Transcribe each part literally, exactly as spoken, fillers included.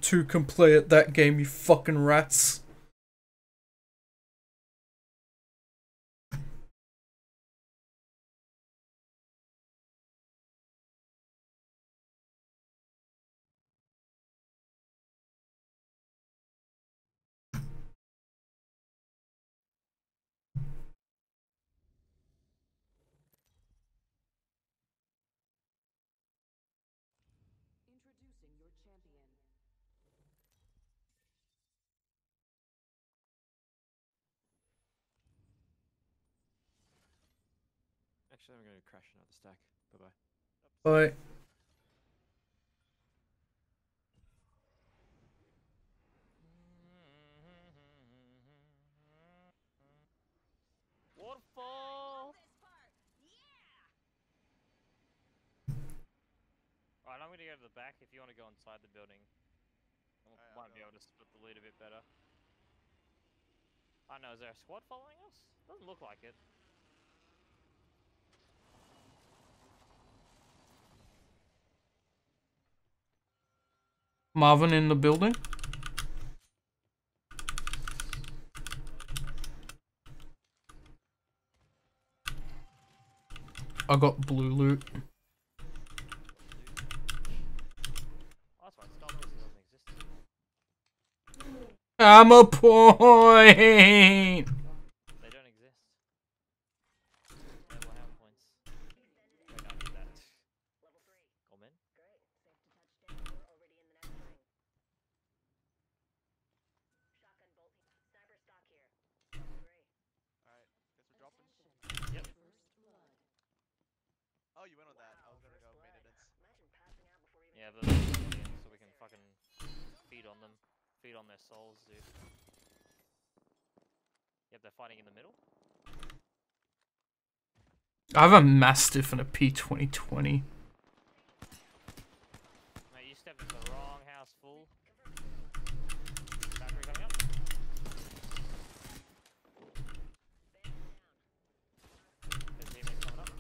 two can play at that game, you fucking rats. Actually, I'm going to crash another stack. Bye bye. Bye. Waterfall! Alright, I'm going to go to the back if you want to go inside the building. I right, might be able to split the loot a bit better. I don't know, is there a squad following us? Doesn't look like it. Marvin in the building? I got blue loot. Oh, that's why Star Wars doesn't exist anymore. I'm a point! They don't exist. They will have points. Wait, I did that. Level three. Coleman? Great. Safe to touch down. We're already in the next ring. Shotgun bolt. Sniper stock here. Level three. Alright, guess we're dropping. Yep. Oh, you went on that. I was gonna go maintenance. Imagine passing out before even. Yeah, but so we can fucking feed on them. Feed on their souls, dude. Yep, they're fighting in the middle. I have a Mastiff and a P twenty twenty. Mate, you stepped into the wrong house, fool. Battery coming up. There's teammates coming up.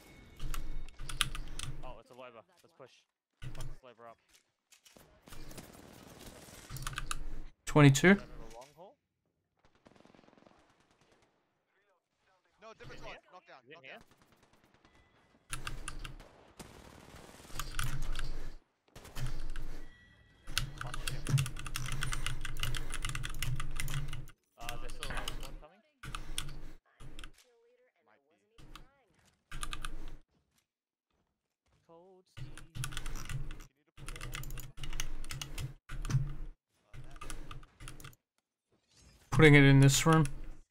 Oh, it's a Loba. Let's push. Fuck this Loba up. twenty-two. No, different squad. Knockdown. Is it Knockdown. here? Uh, there's still another squad coming? Might be. Cold Steve. Putting it in this room.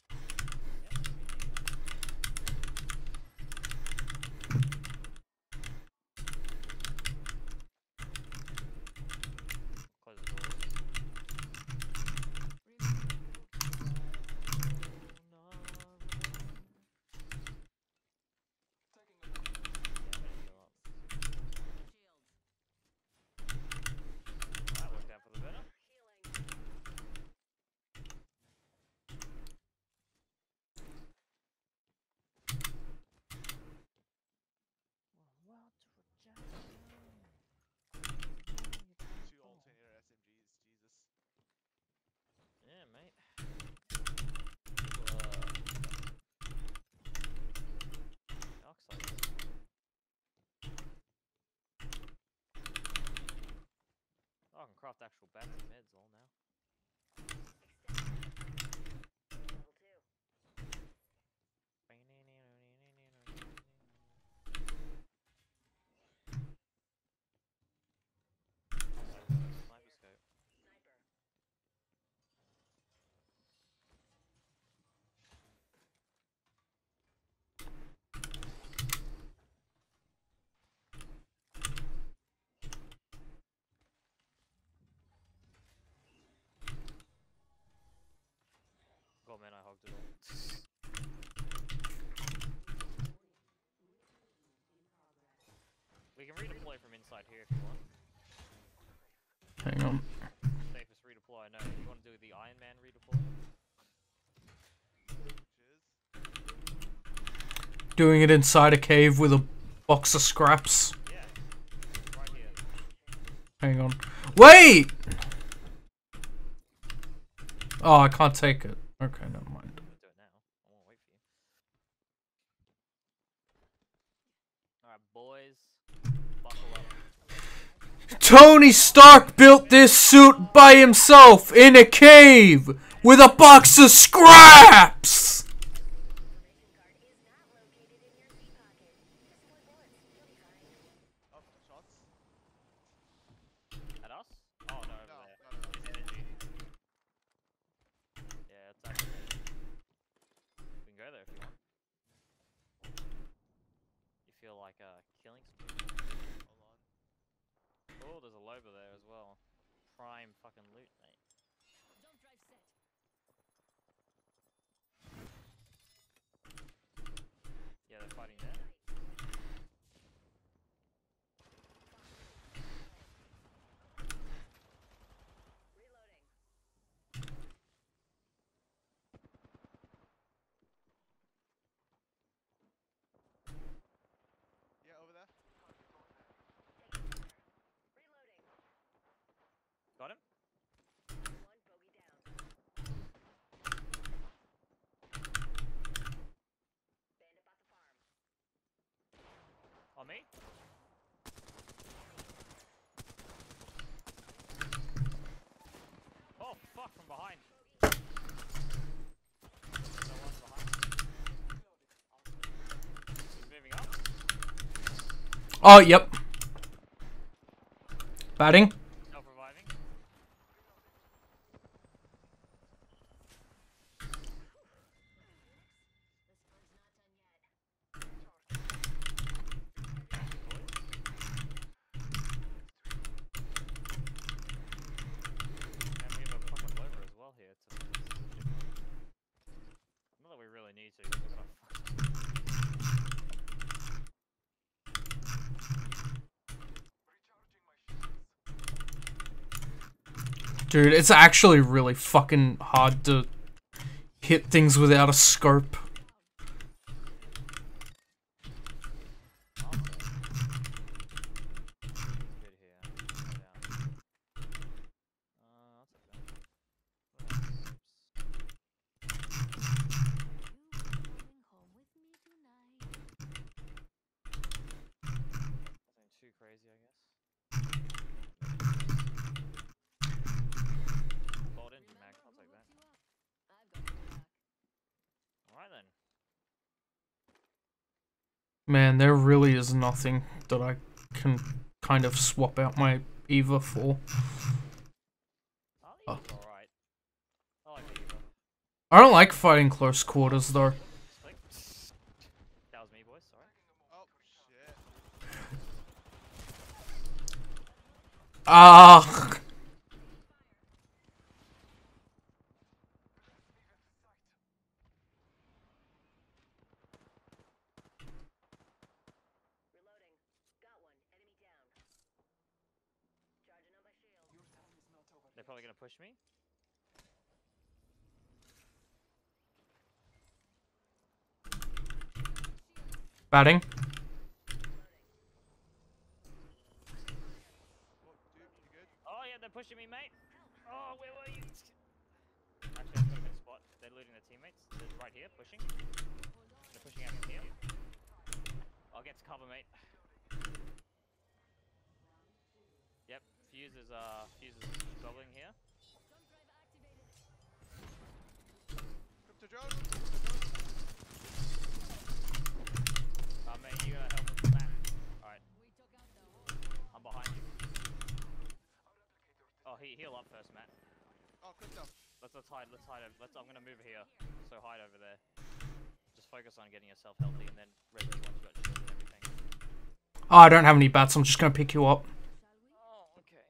I can craft actual bats and meds all now. Level two. Sniper scope. Sniper. Oh man, I hogged it all. We can redeploy from inside here if you want. Hang on. Safest redeploy, no. You want to do the Iron Man redeploy? Doing it inside a cave with a box of scraps. Yeah. Right here. Hang on. Wait! Oh, I can't take it. Okay, never mind. Do it now. I won't wait for you. Alright, boys. Buckle up. Tony Stark built this suit by himself in a cave with a box of scraps! Oh, shots? At us? Oh, no, over No, there. no, no, no. Energy. Yeah, it's actually. We can go there if you want. You feel like uh, killing some people? Hold on. Oh, there's a Loba there as well. Prime fucking loot, mate. Yeah, they're fighting there. Yeah, over there. Got him? On me? Oh, fuck, from behind. No one's behind. He's moving up. Oh, yep. Batting. Self-reviving. And we have a fucking Loba as well here. To Not that we really need to, because we're gonna fuck. Dude, it's actually really fucking hard to hit things without a scope. Good here. Down. Uh, I'll take that. Nothing too crazy, I guess. Golden mag, I'll take that. Alright then. Man, there really is nothing that I can kind of swap out my Eva for. Oh, the Eva's alright. I like the Eva. I don't like fighting close quarters though. Split. That was me, boys, sorry. Oh, shit. Ah. They're probably gonna push me. Batting. Oh, dude, you good? Oh yeah, they're pushing me, mate. Oh, where were you? Actually, I've got a good spot. They're looting their teammates. They're right here, pushing. They're pushing out from here. I'll get to cover, mate. Yep, Fuse is uh, Fuse is gobbling here. Crypto drone. Uh, mate, you gotta help with Matt. Alright. I'm behind you. Oh, he heal up first, Matt. Oh, crypto. Let's let's hide. Let's hide. Over, let's. I'm gonna move here. So hide over there. Just focus on getting yourself healthy, and then ready once you got shield and everything. Oh, I don't have any bats. I'm just gonna pick you up. Oh, okay.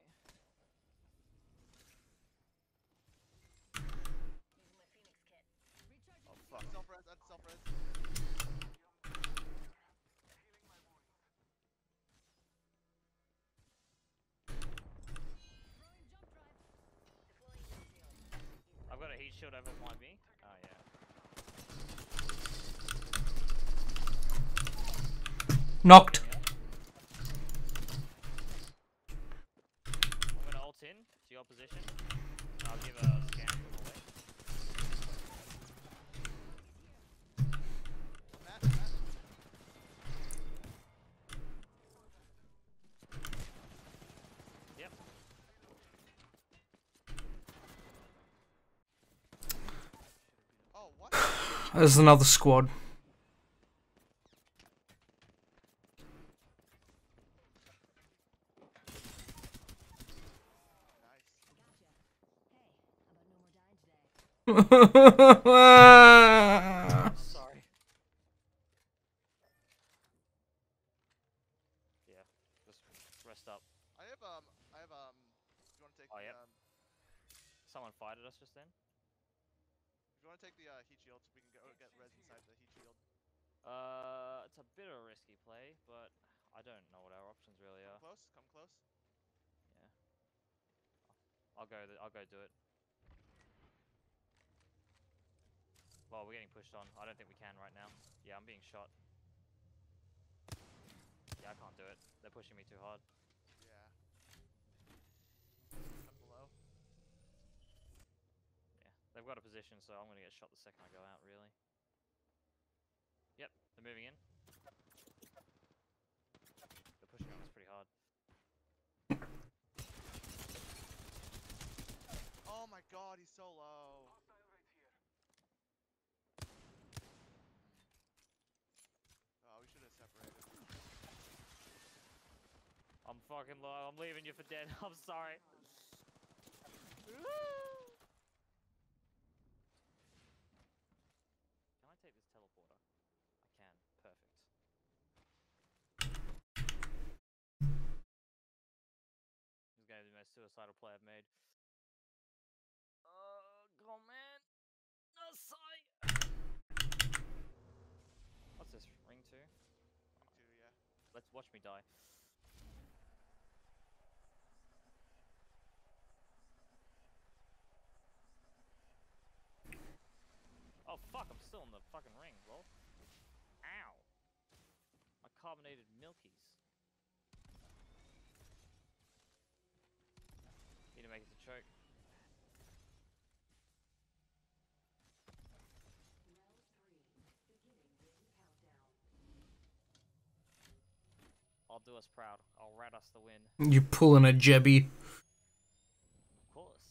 Oh fuck. Self-res, that's self-res. I've got a heat shield over my B. Oh yeah. Knocked. I'm gonna ult in to your position. And I'll give a scan from away. There's another squad. Sorry. Yeah, just rest up. I have um, I have um. Do you want to take Oh, the yep. um? Someone fired at us just then. If you want to take the uh, heat shield, we can go get res inside the heat shield. Uh, it's a bit of a risky play, but I don't know what our options really Come are. close, come close. Yeah. I'll go. Th I'll go do it. Well, we're getting pushed on. I don't think we can right now. Yeah, I'm being shot. Yeah, I can't do it. They're pushing me too hard. Yeah. I'm below. Yeah, they've got a position, so I'm gonna get shot the second I go out. Really. Yep, they're moving in. They're pushing on us pretty hard. Oh my god, he's so low. Oh, we should have separated. I'm fucking low. I'm leaving you for dead. I'm sorry. Can I take this teleporter? I can. Perfect. This is gonna be the most suicidal play I've made. Oh, go on, man. No sight. What's this? Ring two? Me too, yeah. Let's watch me die. Oh fuck, I'm still in the fucking ring, lol. Ow. My carbonated milkies. Need to make it to choke. I'll do us proud. I'll rat us the win. You pulling a Jebby. Of course.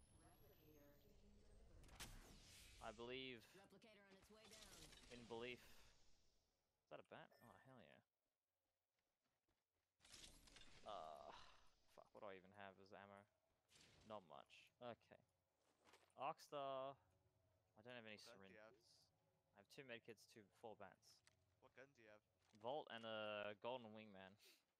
I believe in belief. Is that a bat? Oh, hell yeah. Uh, fuck, what do I even have as ammo? Not much. Okay. Arcstar. I don't have any What gun do you have? syringes. I have two medkits, two four bats. What gun do you have? Volt and a golden wingman.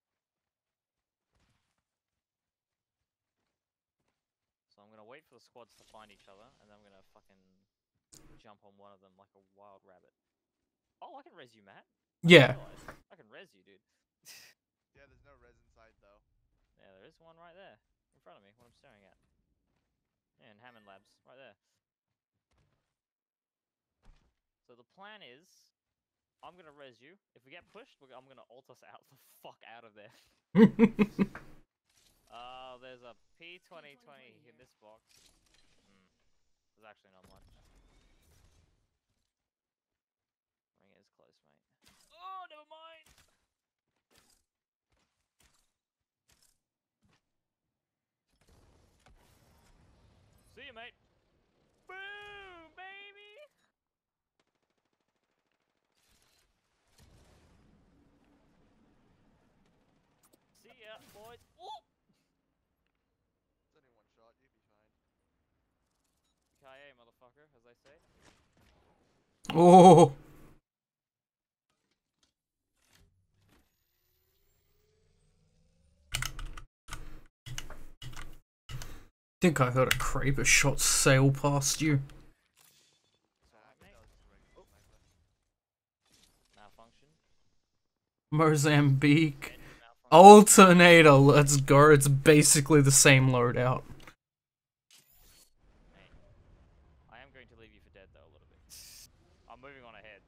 So I'm gonna wait for the squads to find each other, and then I'm gonna fucking jump on one of them like a wild rabbit. Oh, I can res you, Matt. I Yeah. realized. I can res you, dude. Yeah, there's no res inside though. Yeah, there is one right there, in front of me, what I'm staring at. Yeah, in Hammond Labs, right there. So the plan is, I'm gonna res you. If we get pushed, we're, I'm gonna ult us out the fuck out of there. Uh, there's a P twenty twenty in this box. Hmm. There's actually not much. Ring is close, mate. Oh, never mind! See you, mate. Boom, baby! See ya, boys. Oh! It's only one shot, you'd be fine. K A, motherfucker, as they say. Oh. Think I heard a Kraber shot sail past you. It's alright, Nah, I mate. think that was just a regular sniper. Malfunction. Mozambique. Engine malfunction. Alternator, let's go. It's basically the same loadout. Mate, I am going to leave you for dead, though, a little bit. I'm moving on ahead.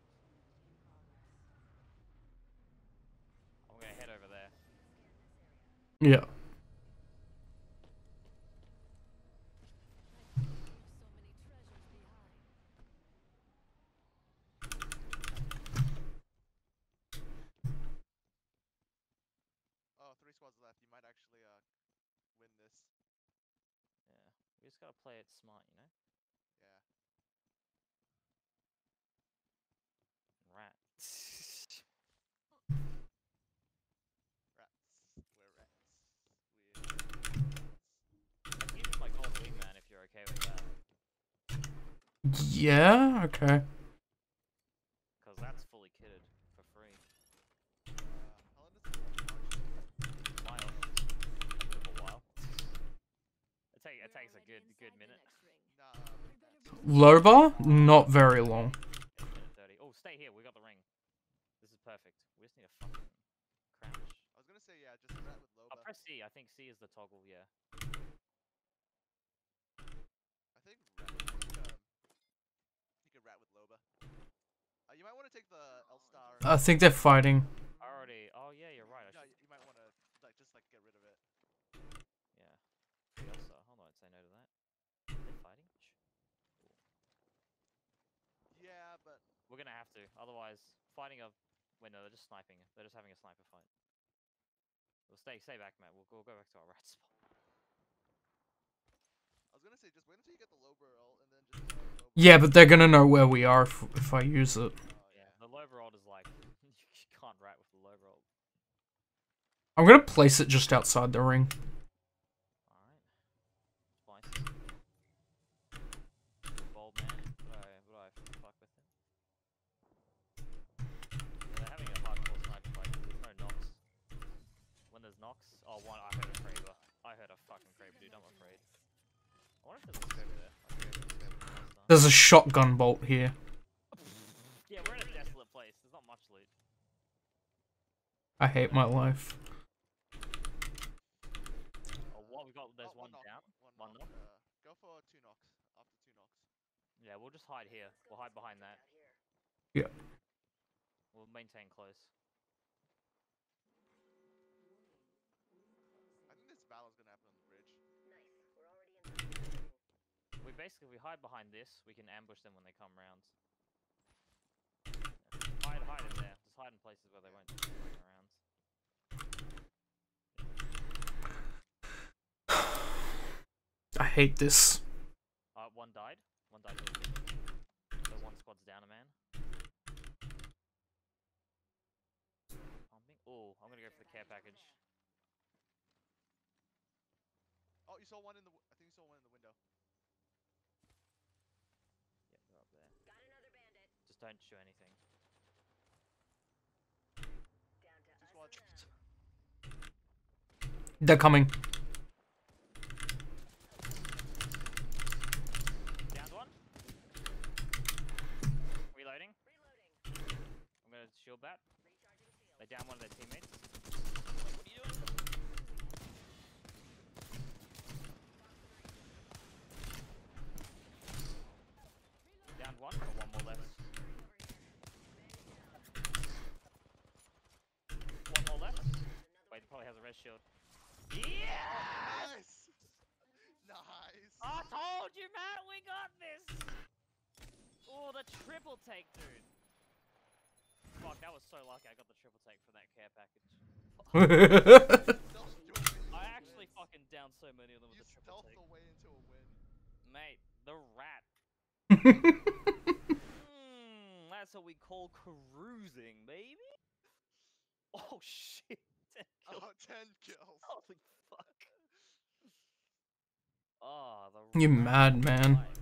I'm gonna head over there. Yeah. Oh, three squads left. You might actually uh win this. Yeah, we just gotta play it smart, you know? Yeah. Yeah, okay. Because that's fully kitted for free. Uh, how long does it While. A bit of a while. It, take, it takes a good good minute. Nah, uh, Low bar? Not very long. It's minute thirty. Oh, stay here. We got the ring. This is perfect. We just need a fucking crouch. I was gonna say yeah, just rat with I'll Loba. press C. I think C is the toggle, yeah. I think rat, I think, um, you could rat with Loba. Uh, you might want to take the L star. I think they're fighting. I already. Oh, yeah, you're right. I Yeah, should. you might want to like just like get rid of it. Yeah. Free Elsa. Hold on. Say no to that. They're fighting? Shh. Cool. Yeah, but We're gonna have to. Otherwise, fighting a. Wait, no, they're just sniping. They're just having a sniper fight. We'll stay, stay back, Matt. We'll, we'll go back to our rat spot. I was gonna say just wait until you get the Loba ult and then just. Uh, Loba Yeah, but they're gonna know where we are if, if I use it. Oh Yeah, yeah. the low roll is like you can't rat with the low roll. I'm gonna place it just outside the ring. All right, Spice. Bold man. Would I, would I fuck with him? Yeah, they're having a hardcore sniper fight. There's no knocks. When there's knocks, oh one. I heard a Kraber. I heard a fucking Kraber, dude. I'm afraid. I wonder if there's a scope there. I forget if there's a scope last time. There's a shotgun bolt here. Yeah, we're in a desolate place. There's not much loot. I hate my life. Oh, what we got? There's Oh, one, knock, down. One, One knock. knock. Uh, go for two knocks. After two knocks. Yeah, we'll just hide here. We'll hide behind that. Yeah. We'll maintain close. I think this battle's gonna happen on the bridge. We basically we hide behind this. We can ambush them when they come round. Hide, hide in there. Just hide in places where they won't come around. I hate this. Uh, one died. One died. So one squad's down a man. Pumping. Oh, I'm gonna go for the care package. Oh, you saw one in the. w- I think you saw one in the window. Yep, they're up there. Just don't shoot anything. Two squads. They're coming. Downed one. Reloading. I'm gonna shield that. They down one of their teammates. What are you doing? Down one, got one more left. One more left. Wait, he probably has a res shield. Yeah! Nice. Nice. I told you, Matt, we got this! Oh, the triple take, dude. Fuck, that was so lucky I got the triple take for that care package. Stealth your way into I a actually win. fucking downed so many of them You with the triple stealth take. the way into a win. Mate, the rat. Mm, that's what we call cruising, baby. Oh shit. ten kills. Oh, ten kills. Holy fuck. Oh, the You rat mad, man. life.